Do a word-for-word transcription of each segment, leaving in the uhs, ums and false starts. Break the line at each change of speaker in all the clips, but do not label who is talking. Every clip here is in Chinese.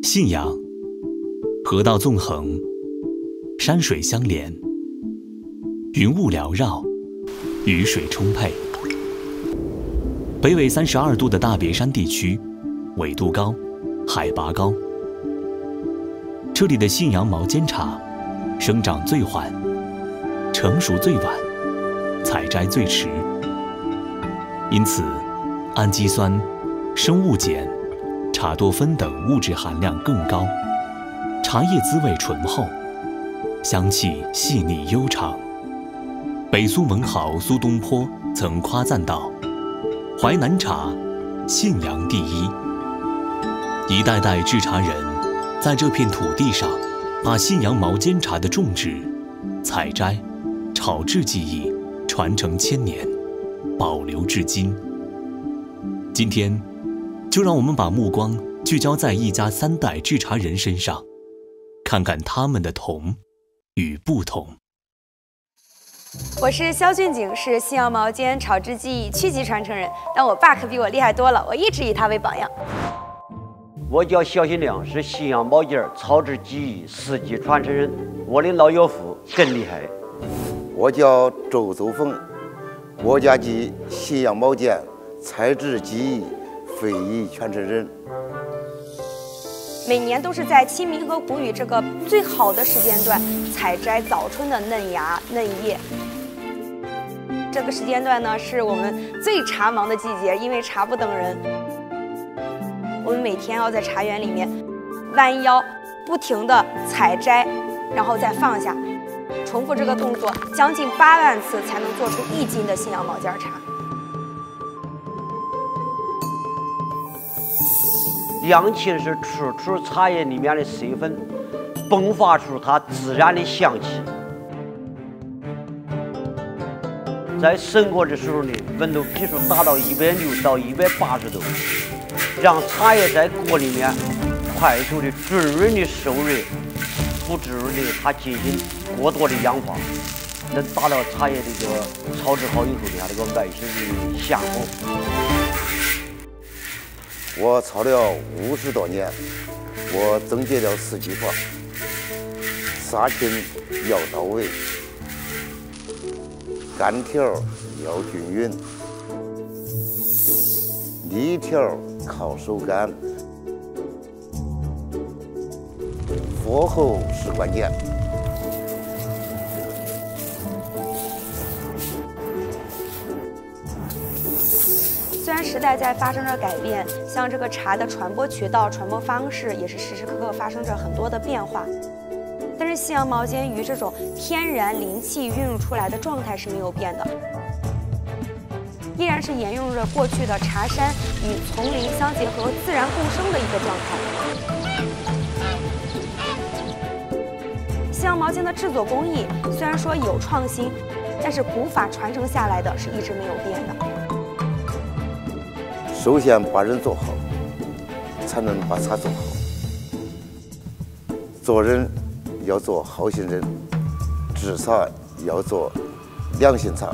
信阳，河道纵横，山水相连，云雾缭绕，雨水充沛。北纬三十二度的大别山地区，纬度高，海拔高。这里的信阳毛尖茶生长最缓，成熟最晚，采摘最迟，因此氨基酸、生物碱、茶多酚等物质含量更高，茶叶滋味醇厚，香气细腻悠长。北苏文豪苏东坡曾夸赞道：“淮南茶，信阳第一。”一代代制茶人在这片土地上，把信阳毛尖茶的种植、采摘、炒制技艺传承千年，保留至今。今天，就让我们把目光聚焦在一家三代制茶人身上，看看他们的同与不同。
我是肖俊景，是信阳毛尖炒制技艺区级传承人，但我爸可比我厉害多了，我一直以他为榜样。
我叫肖新亮，是信阳毛尖炒制技艺四级传承人，我的老岳父更厉害。
我叫周周峰，我家籍信阳毛尖采制技艺非遗传承人。
每年都是在清明和谷雨这个最好的时间段采摘早春的嫩芽嫩叶。这个时间段呢，是我们最茶忙的季节，因为茶不等人。我们每天要在茶园里面弯腰，不停地采摘，然后再放下，重复这个动作将近八万次，才能做出一斤的信阳毛尖茶。
酿青是吃出茶叶里面的水分，迸发出它自然的香气。在生火的时候呢，温度比数达到一百六到一百八十度，让茶叶在锅里面快速的滋润的受热，不至于的它进行过多的氧化，能达到茶叶这个炒制好以后的它这个外形的香红。
我炒了五十多年，我总结了四句话：杀青要到位，干条要均匀，泥条靠手干，火候是关键。
虽然时代在发生着改变，像这个茶的传播渠道、传播方式也是时时刻刻发生着很多的变化，但是信阳毛尖鱼这种天然灵气孕育出来的状态是没有变的，依然是沿用着过去的茶山与丛林相结合、自然共生的一个状态。信阳毛尖的制作工艺虽然说有创新，但是古法传承下来的是一直没有变的。
首先把人做好，才能把茶做好。做人要做好心人，制茶要做良心茶。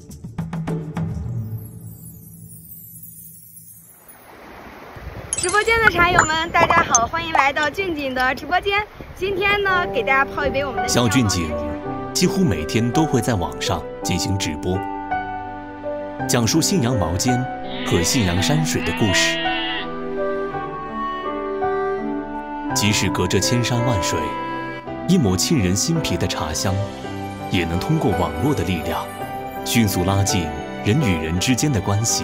直播间的茶友们，大家好，欢迎来到俊景的直播间。今天呢，给大家泡一杯我们的
肖俊景几乎每天都会在网上进行直播，讲述信阳毛尖和信阳山水的故事。即使隔着千山万水，一抹沁人心脾的茶香，也能通过网络的力量，迅速拉近人与人之间的关系。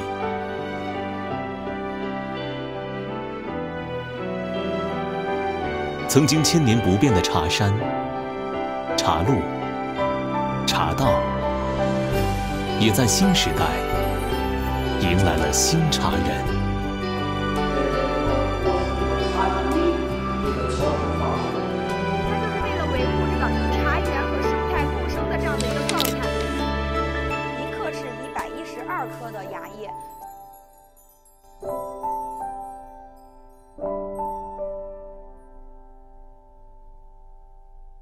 曾经千年不变的茶山、茶路、茶道，也在新时代迎来了新茶人。